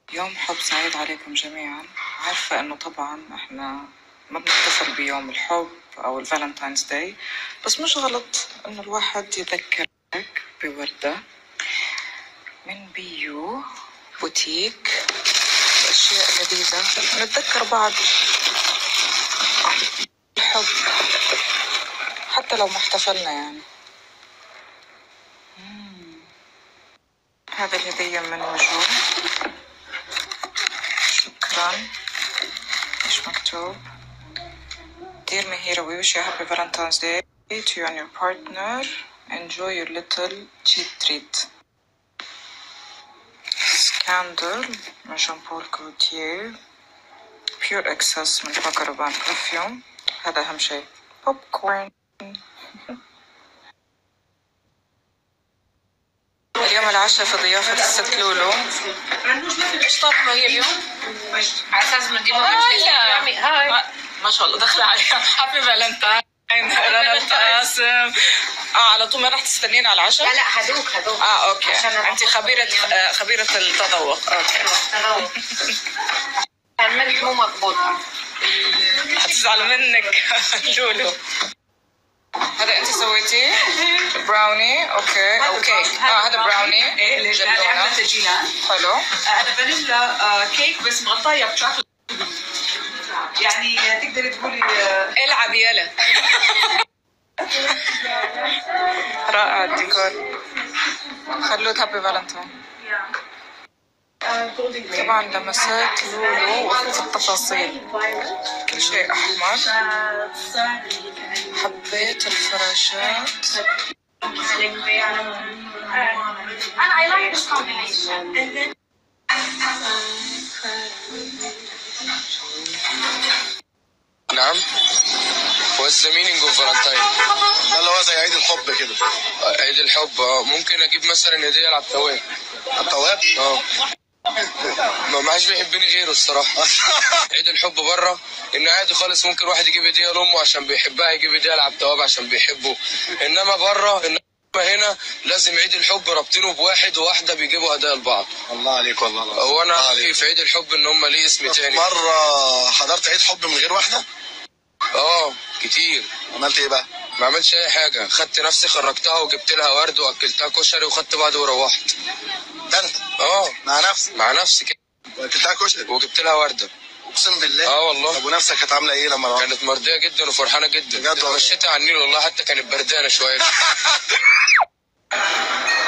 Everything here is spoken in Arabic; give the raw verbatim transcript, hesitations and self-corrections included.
يوم حب سعيد عليكم جميعا. عارفة انه طبعا احنا ما بنحتفل بيوم الحب او الفالنتاينز داي، بس مش غلط انه الواحد يذكرك بوردة من بيو بوتيك. اشياء لذيذة نتذكر بعض الحب حتى لو ما احتفلنا يعني. هذه الهدية من وجوه. شكرا. ايش مكتوب؟ Dear Mihira, we wish you a happy Valentine's Day to you and your partner. Enjoy your little cheap treat. Scandal من جون بول كوتيه. Pure Excess من باكا روبان برفيوم. هذا أهم شيء. بوب كورن. اليوم العشاء في ضيافة الست لولو. ايش طبخة هي اليوم؟ على اساس بنجيبها من هاي. ما شاء الله داخلة عليها هابي فالنتاين. رنا القاسم. اه على طول ما راح تستنين على العشاء؟ لا لا هدوك هدوك. اه اوكي. انت خبيرة خبيرة التذوق. اوكي. تذوق. الملح مو مضبوطة. هتزعل منك لولو. هذا انت سويتيه براوني. اوكي او كيك. اه هذا براوني. ايه هذا عملت تجيلان. حلو. هذا فانيلا كيك بس مغطايه بشوكليت، يعني تقدري تقولي العب يلا. رائع الديكور. خلوه هابي فالنتاين. طبعا لمسات لولو في التفاصيل، كل شيء احمر. حبيت الفراشات. نعم. What's the meaning of Valentine؟ ده اللي هو زي عيد الحب كده. عيد الحب. ممكن اجيب مثلا هديه على التواب. على التواب؟ اه. ما معاش بيحبني غيره الصراحه. عيد الحب بره ان عادي خالص، ممكن واحد يجيب هديه لامه عشان بيحبها، يجيب هديه على التواب عشان بيحبه. انما بره انما هنا لازم عيد الحب رابطينه بواحد وواحده بيجيبوا هدايا لبعض. الله عليك والله. هو انا في عيد الحب ان هم ليه اسم تاني. مره حضرت عيد حب من غير واحده؟ اه كتير. عملت ايه بقى؟ ما عملتش اي حاجه، خدت نفسي خرجتها وجبت لها ورد واكلتها كشري وخدت بعض وروحت. ده انت؟ اه مع نفسك؟ مع نفسي كده. واكلتها كشري وجبت لها ورده. اقسم بالله؟ اه والله. طب ونفسك كانت عامله ايه لما روحت؟ كانت مرضيه جدا وفرحانه جدا. بجد والله؟ مشيتها على النيل والله، حتى كانت بردانه شويه.